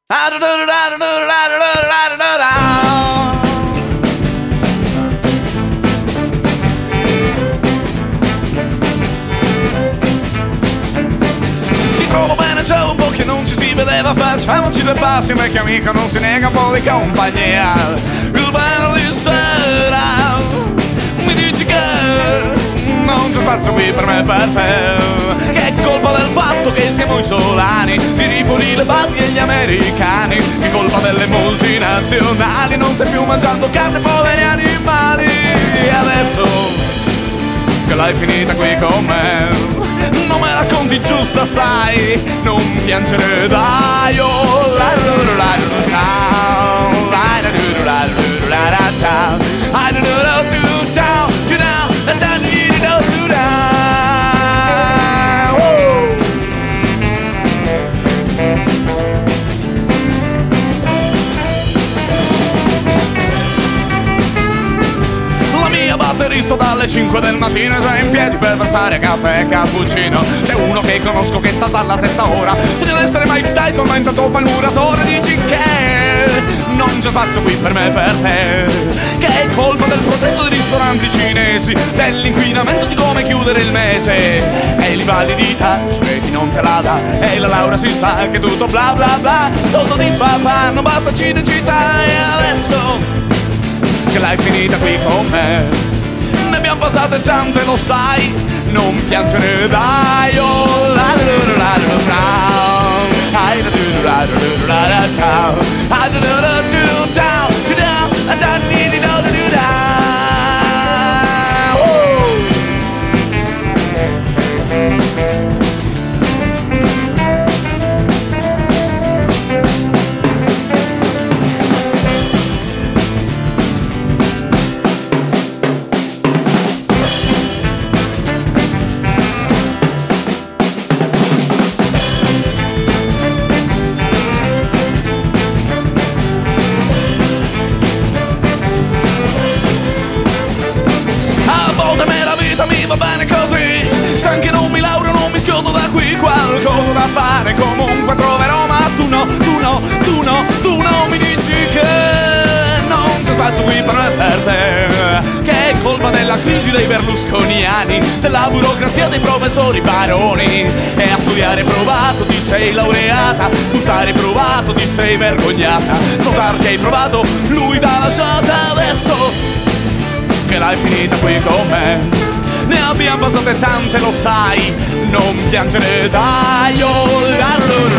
Ti trovo bene, c'è un po' che non ci si vedeva, facciamoci due passi, vecchio amico non si nega un po' di compagnia. Il venerdì sera mi dici che non c'è spazio qui per me e per te, che è colpa del fatto che siamo isolani, ti rifoni le basi e gli americani, che è colpa delle multinazionali, non stai più mangiando carne, poveri animali. E adesso che l'hai finita qui con me, non me la conti giusta, sai, non piangere dai, oh, la la la la ciao, la la la la la ciao, I don't know to ciao, to now, and then you know to now. La mia batterista dalle 5 del mattino è già in piedi per versare caffè e cappuccino. C'è uno che conosco che sa alla stessa ora, sogna di essere Mike Tyson ma intanto fa il muratore. Dici che non c'è spazio qui per me e per te, che è colpa del progresso dei ristoranti cinesi, dell'inquinamento di come chiudere il mese, e li validità c'è chi non te la dà, e la laurea si sa che tutto bla bla bla, soldo di papà non basta cinecittà. E adesso che l'hai finita qui con me, ne abbiamo passate tante, lo sai, non piangere dai, oh, la la la la la la la la la ciao, I don't know to ciao, to now, I don't need to know to do that. Mi va bene così, se anche non mi laureo non mi schiodo da qui, qualcosa da fare comunque troverò, ma tu no, tu no, tu no, tu no, mi dici che non c'è spazio qui per me e per te, che è colpa della crisi dei berlusconiani, della burocrazia dei professori baroni, e a studiare provato ti sei laureata, tu sarai provato ti sei vergognata, sposar che hai provato lui t'ha lasciata. Adesso che l'hai finita qui con me, ne abbiamo passate tante, lo sai, non piangere dai, oh, la la